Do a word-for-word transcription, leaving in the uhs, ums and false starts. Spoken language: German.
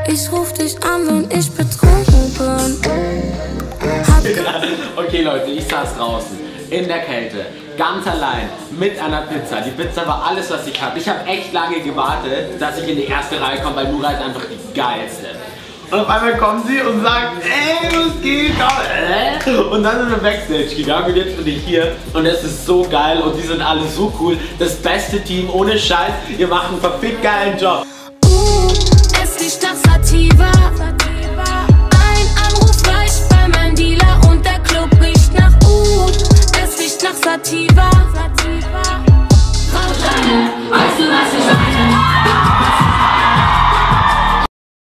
Ich ruf dich an, wenn ich betrunken bin. Okay Leute, ich saß draußen in der Kälte, ganz allein, mit einer Pizza. Die Pizza war alles, was ich hatte. Ich habe echt lange gewartet, dass ich in die erste Reihe komme, weil Nura ist einfach die geilste. Und auf einmal kommt sie und sagt, ey, was geht? Komm, und dann sind wir Backstage gegangen und jetzt bin ich hier und es ist so geil und die sind alle so cool. Das beste Team, ohne Scheiß, ihr macht einen verfickt geilen Job. Uh, es riecht nach